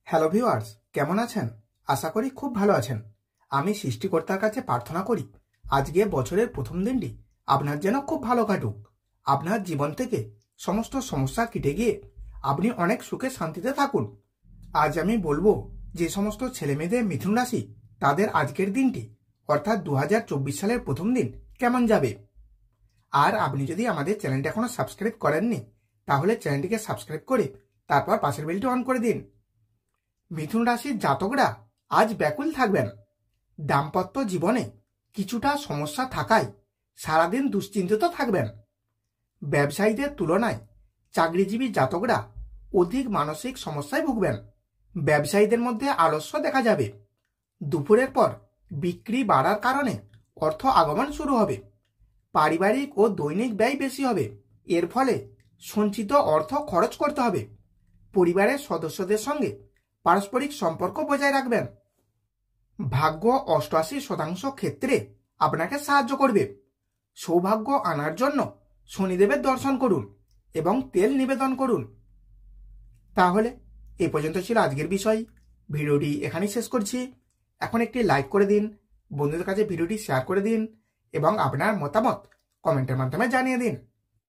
Hello viewers, কেমন আছেন? আশা করি খুব ভালো আছেন। আমি সৃষ্টিকর্তার কাছে প্রার্থনা করি আজকে বছরের প্রথম দিনটি আপনার যেন খুব ভালো কাটুক। আপনার জীবন থেকে সমস্ত সমস্যা কেটে গিয়ে আপনি অনেক সুখে শান্তিতে থাকুন। আজ আমি বলবো যে সমস্ত ছেলেমেয়েদের মিথুন রাশি তাদের আজকের দিনটি অর্থাৎ 2024 সালের প্রথম দিন কেমন যাবে। আর আপনি যদি আমাদের চ্যানেলটা এখনো সাবস্ক্রাইব করেননি তাহলে চ্যানেলটিকে সাবস্ক্রাইব করে তারপর পাশের বেলটি অন করে দিন। মিথুন রাশির জাতকরা আজ ব্যাকুল থাকবেন। দাম্পত্য জীবনে কিছুটা সমস্যা থাকায় সারাদিন দুশ্চিন্তিত থাকবেন। ব্যবসায়ীদের তুলনায় চাকরিজীবী জাতকরা অধিক মানসিক সমস্যায় ভুগবেন। ব্যবসায়ীদের মধ্যে আলস্য দেখা যাবে। দুপুরের পর বিক্রি বাড়ার কারণে অর্থ আগমন শুরু হবে। পারিবারিক ও দৈনিক ব্যয় বেশি হবে। এর ফলে সঞ্চিত অর্থ খরচ করতে হবে। পরিবারের সদস্যদের সঙ্গে পারস্পরিক সম্পর্ক বজায় রাখবেন। ভাগ্য 88% ক্ষেত্রে আপনাকে সাহায্য করবে। সৌভাগ্য আনার জন্য শনিদেবের দর্শন করুন এবং তেল নিবেদন করুন। তাহলে এ পর্যন্ত ছিল আজকের বিষয়। ভিডিওটি এখানেই শেষ করছি। এখন একটি লাইক করে দিন, বন্ধুদের কাছে ভিডিওটি শেয়ার করে দিন এবং আপনার মতামত কমেন্টের মাধ্যমে জানিয়ে দিন।